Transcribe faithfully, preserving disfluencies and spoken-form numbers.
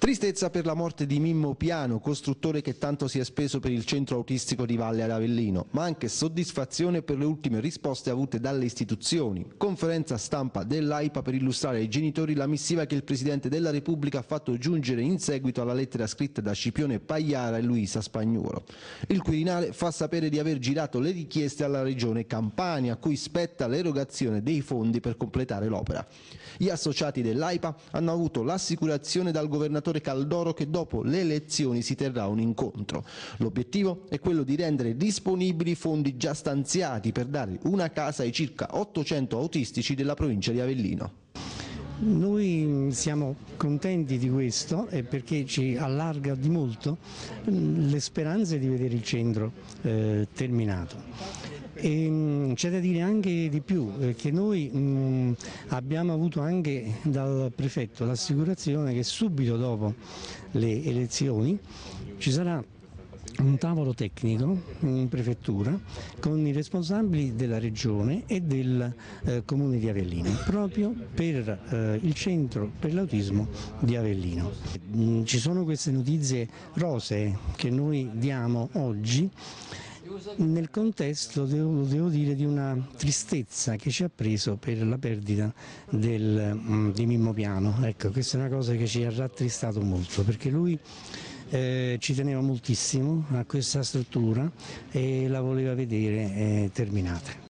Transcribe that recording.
Tristezza per la morte di Mimmo Piano, costruttore che tanto si è speso per il centro autistico di Valle ad Avellino, ma anche soddisfazione per le ultime risposte avute dalle istituzioni. Conferenza stampa dell'AIPA per illustrare ai genitori la missiva che il Presidente della Repubblica ha fatto giungere in seguito alla lettera scritta da Scipione Pagliara e Luisa Spagnuolo. Il Quirinale fa sapere di aver girato le richieste alla Regione Campania, a cui spetta l'erogazione dei fondi per completare l'opera. Gli associati dell'AIPA hanno avuto l'assicurazione dal governatore Caldoro che dopo le elezioni si terrà un incontro. L'obiettivo è quello di rendere disponibili fondi già stanziati per dare una casa ai circa ottocento autistici della provincia di Avellino. Noi siamo contenti di questo perché ci allarga di molto le speranze di vedere il centro eh, terminato. E c'è da dire anche di più, che noi mh, abbiamo avuto anche dal prefetto l'assicurazione che subito dopo le elezioni ci sarà un tavolo tecnico in prefettura con i responsabili della regione e del eh, comune di Avellino proprio per eh, il centro per l'autismo di Avellino. Mm, ci sono queste notizie rosee che noi diamo oggi nel contesto, devo, devo dire, di una tristezza che ci ha preso per la perdita del, um, di Mimmo Piano. Ecco, questa è una cosa che ci ha rattristato molto perché lui Eh, ci teneva moltissimo a questa struttura e la voleva vedere eh, terminata.